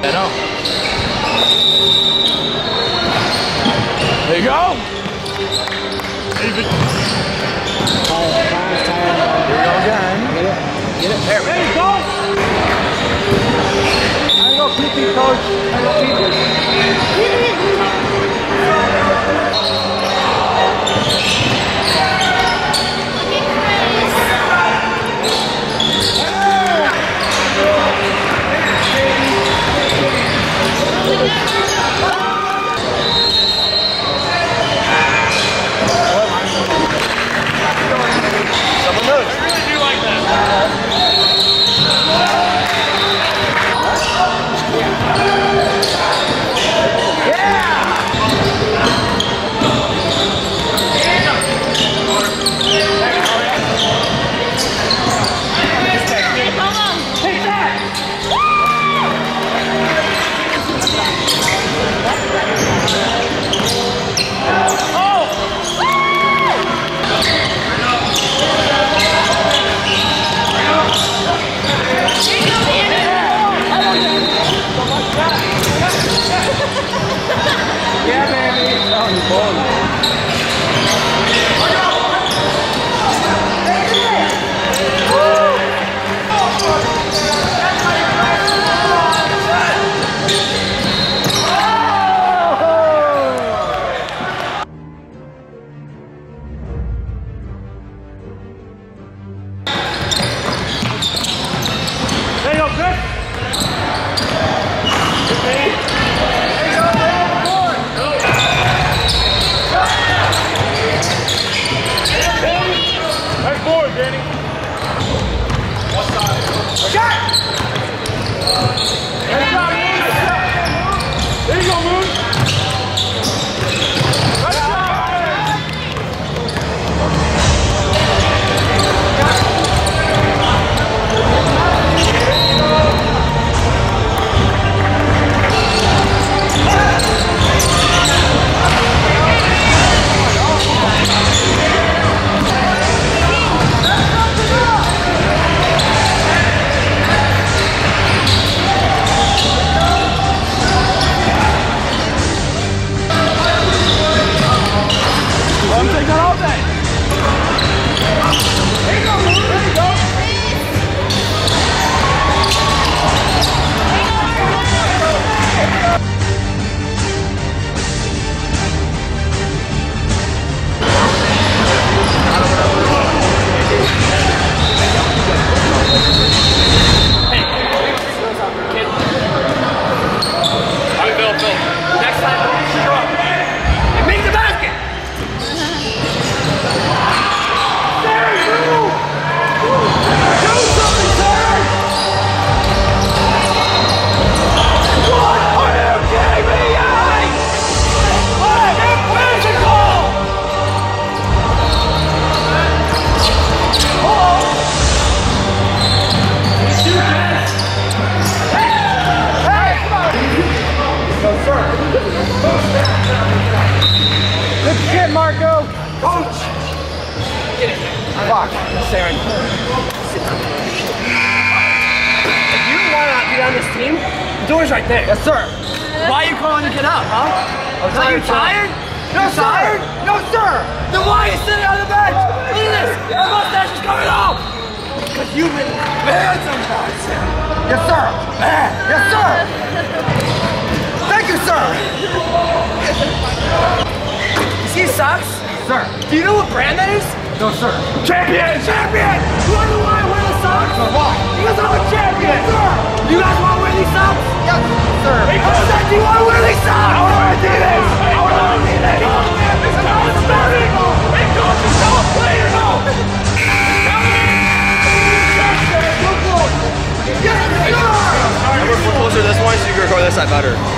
I know. There you go. Even. Here we go again. Get it. There you go. I go pee-pee, coach. I go pee-pee. Fuck, Saren. If you want to be on this team, the door's right there. Yes, sir. Why are you calling to get up, huh? Are you tired? No, sir. No, sir. Then why are you sitting on the bench? Look at this. My mustache is coming off. Because you've been bad sometimes. Yes, sir. Bad. Yes, sir. Thank you, sir. You see his socks? Sir. Do you know what brand that is? No, sir. Champion! Champion! You want to know why I wear the socks? No, why? Because I'm a champion! Sir! You guys want to wear these socks? Yes, sir. I said, do you want to wear these socks? I want to wear Adidas! I want to wear Adidas! This is how it's starting! Hey, coach, is that a player now? Yes, sir! We're closer to this one, so you can record this side better.